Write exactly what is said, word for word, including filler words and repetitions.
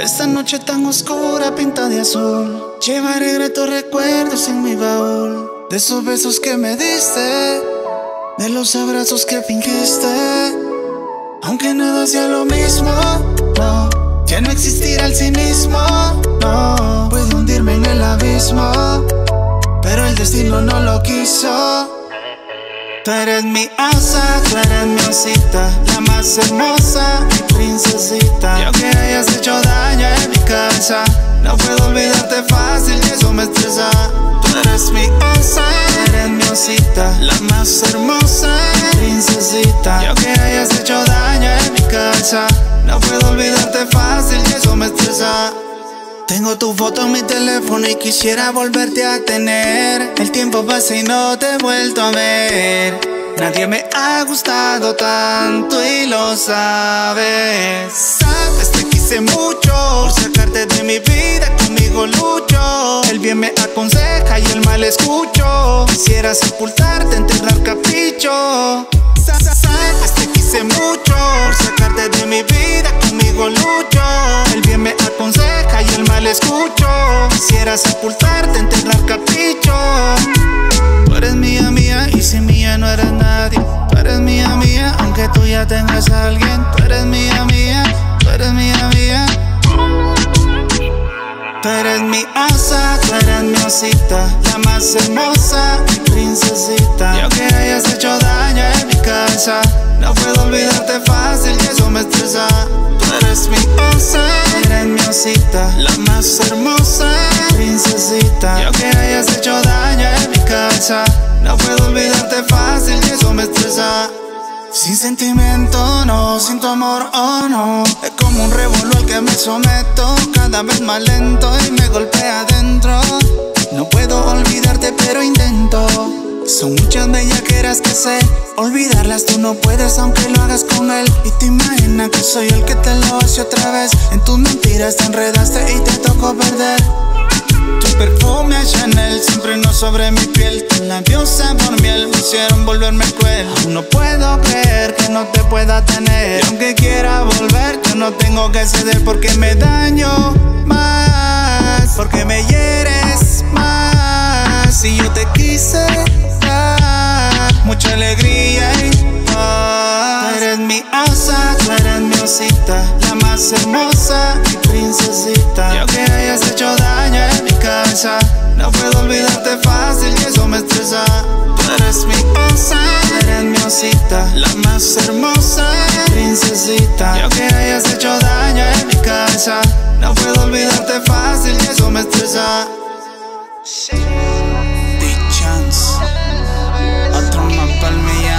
esta noche tan oscura pinta de azul. Llevaré gratos recuerdos en mi baúl, de esos besos que me diste, de los abrazos que fingiste. Aunque nada sea lo mismo, no, ya no existirá el cinismo, no. Puedo hundirme en el abismo, pero el destino no lo quiso. Tú eres mi asa, tú eres mi osita, la más hermosa, mi princesita. Y aunque hayas hecho daño en mi casa, no puedo olvidarte fácil y eso me estresa. Tú eres mi osa, tú eres mi osita, la más hermosa, mi princesita. Y aunque hayas hecho daño en mi casa, no puedo olvidarte fácil y eso me estresa. Tengo tu foto en mi teléfono y quisiera volverte a tener. El tiempo pasa y no te he vuelto a ver. Nadie me ha gustado tanto y lo sabes. Sabes, te quise mucho, por sacarte de mi vida conmigo lucho. El bien me aconseja y el mal escucho. Quisiera sepultarte, enterrar capricho. Sabes, te quise mucho, por sacarte de mi vida conmigo lucho. El bien me aconseja y el mal escucho. Quisiera sepultarte, enterrar capricho. Tú eres mía, mía, y sin mía no eres nadie. Tú eres mía, mía, aunque tú ya tengas a alguien. Tú eres mía, mía, tú eres mía, mía. Tú eres mi asa, tú eres mi osita, la más hermosa, mi princesita. Y aunque hayas hecho daño en mi casa, no puedo olvidarte fácil y eso me estresa. Tú eres mi osa, tú eres mi osita, la más hermosa, mi princesita. Y aunque hayas hecho daño en mi casa, no puedo olvidarte fácil y eso me estresa. Sin sentimiento, no, sin tu amor, oh no. Es como un revuelo al que me someto, cada vez más lento y me golpea adentro. No puedo olvidarte pero intento. Son muchas bellaqueras que sé, olvidarlas tú no puedes aunque lo hagas con él. Y te imaginas que soy el que te lo hace otra vez. En tus mentiras te enredaste y te tocó perder. Tu perfume a Chanel siempre no sobre mi piel. Tus labios sabor miel me hicieron volverme cruel. No puedo creer que no te pueda tener. Y aunque quiera volver, yo no tengo que ceder. Porque me daño más, porque me hieres más. Si yo te quise dar mucha alegría y paz. Tú eres mi asa, tú eres mi osita, la más hermosa, mi princesita. Y aunque hayas hecho daño en mi casa, no puedo olvidarte fácil y eso me estresa. Tú eres mi osa, tú eres mi osita, la más hermosa, mi princesita. Y aunque hayas hecho daño en mi casa, no puedo olvidarte fácil y eso me estresa. The Chance, otro más palmilla.